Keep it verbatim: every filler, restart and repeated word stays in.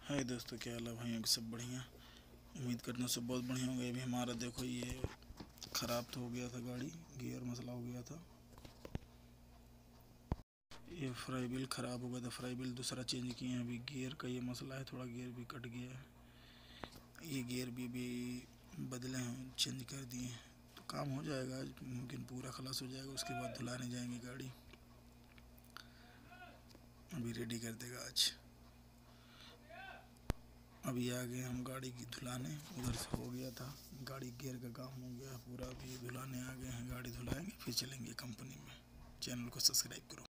हाय दोस्तों, क्या हाल है भाइयों की। सब बढ़िया। उम्मीद करता हूँ सब बहुत बढ़िया होंगे। अभी हमारा देखो ये ख़राब तो हो गया था, गाड़ी गियर मसला हो गया था। ये फ्राई व्हील ख़राब हो गया था, फ्राई व्हील दूसरा चेंज किए हैं। अभी गियर का ये मसला है, थोड़ा गियर भी कट गया है। ये गियर भी भी बदले हैं, चेंज कर दिए हैं। तो काम हो जाएगा आज, मुमकिन पूरा खलास हो जाएगा। उसके बाद धुलाने जाएंगे गाड़ी। अभी रेडी कर देगा आज। अभी आ गए हम गाड़ी की धुलाने, उधर से हो गया था गाड़ी गियर का काम हो गया पूरा। अभी धुलाने आ गए हैं, गाड़ी धुलाएंगे फिर चलेंगे कंपनी में। चैनल को सब्सक्राइब करो।